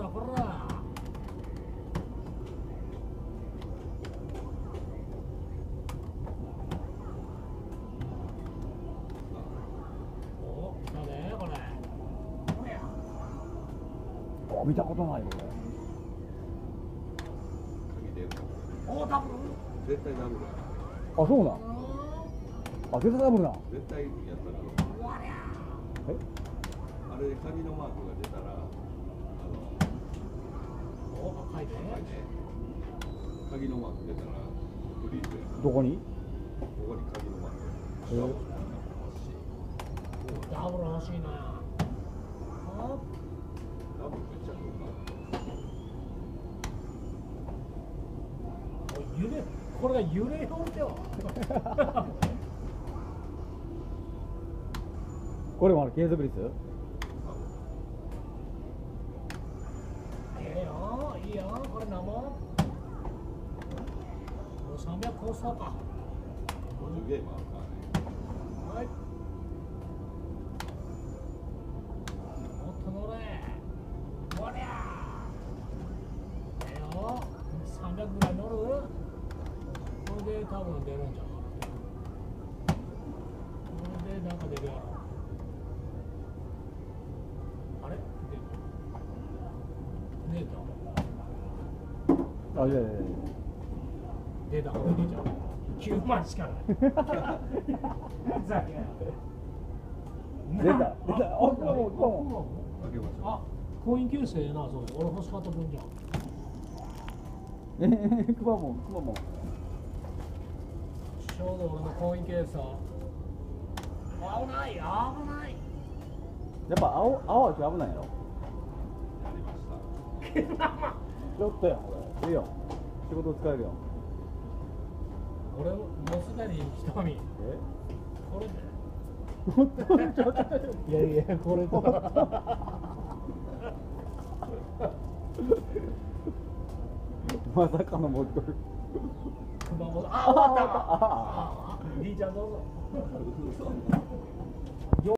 こら。お、来たね、これ。 あ、見たことないこれ。 お、ダブル。 絶対ダブル。 あ、そうなん。あ、絶対ダブルな。 絶対やったら。 え？ あれで鍵のマークが出たら、 お、赤いね。 鍵のマーク出たら、フリーズや。 どこに？ ここに鍵のマーク。 ダブル欲しいな。 ダブルめっちゃ揺れ、これが揺れようよ。 これもある継続率？ ええよ、いいよ、これ何も。もう300コースか。 50ゲームあるからね。 はい。もっと乗れ。こりゃ。ええよ、300ぐらい乗る。これで多分出るんじゃん。これでなんか出るやろ。あれ出た。 あ、いやいやいや。 出た、これ出ちゃう。9万しかない。ふざけや。 出た。あ、もう。 開けましょう。 あ、コインケースええな、それ。俺欲しかった分じゃん。 くまモン。 ちょうど俺のコインケースを。危ない、危ない。 やっぱ青は危ないやろ。 やりました。 ちょっとやんこれ。いいよ。仕事使えるよ。 俺もうすでに瞳。 え？ これで。 いやいやこれと。まさかの持っとる。 熊本。あ、終わった。D ちゃんどうぞ。